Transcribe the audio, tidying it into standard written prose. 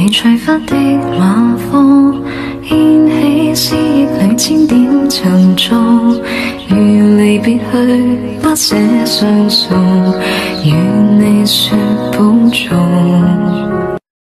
如隨發的馬蜂，掀起思憶裏千點沉重。如離別去，不捨相送，願你說保重。